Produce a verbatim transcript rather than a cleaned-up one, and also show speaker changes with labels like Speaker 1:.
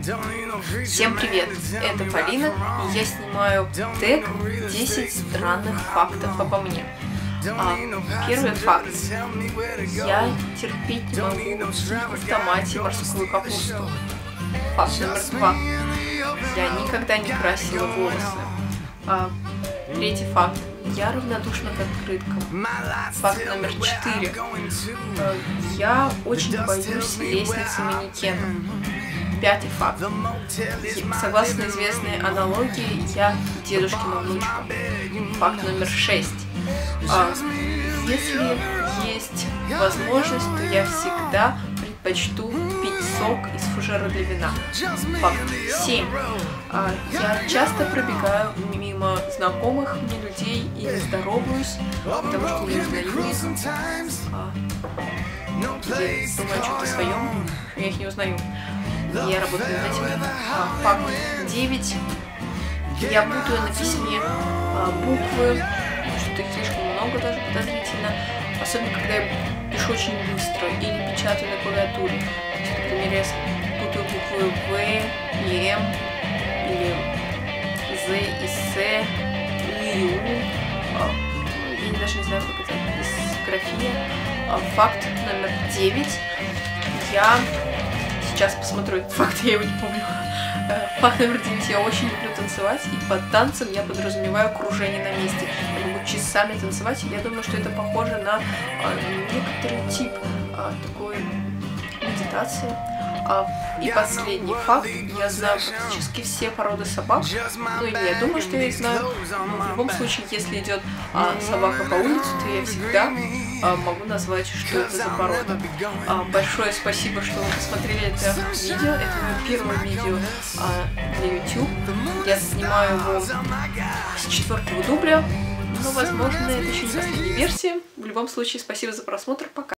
Speaker 1: Всем привет, это Полина, и я снимаю тег десять странных фактов обо мне. А, первый факт. Я терпеть не могу в автомате морскую капусту. Факт номер два. Я никогда не красила волосы. А, третий факт. Я равнодушна к открыткам. Факт номер четыре. Я очень боюсь лестницы манекена. Пятый факт. Согласно известной аналогии, я дедушкина внучка. Факт номер шесть. Если есть возможность, то я всегда предпочту пить сок из фужера для вина. Факт семь. Я часто пробегаю мимо знакомых мне людей и не здороваюсь, потому что не узнаю их. Я думаю о чем-то своем, я их не узнаю. Я работаю над этим. Факт девять. Я путаю на письме буквы, что их слишком много, даже подозрительно. Особенно, когда я пишу очень быстро или печатаю на клавиатуре. Например, я путаю буквы В и М, или З и С, И и У. Я даже не знаю, как это, дисграфия. Факт номер девять. Я сейчас посмотрю этот факт, я его не помню. Факт номер девять. Я очень люблю танцевать, и под танцем я подразумеваю кружение на месте. Я могу часами танцевать, и я думаю, что это похоже на некоторый тип такой медитации. И последний факт. Я знаю практически все породы собак. Ну или я думаю, что я их знаю. Но в любом случае, если идет а, собака по улице, то я всегда а, могу назвать, что это за порода. А, большое спасибо, что вы посмотрели это видео. Это мое первое видео а, для YouTube. Я снимаю его с четвертого дубля. Но, возможно, это еще не последняя версия. В любом случае, спасибо за просмотр. Пока.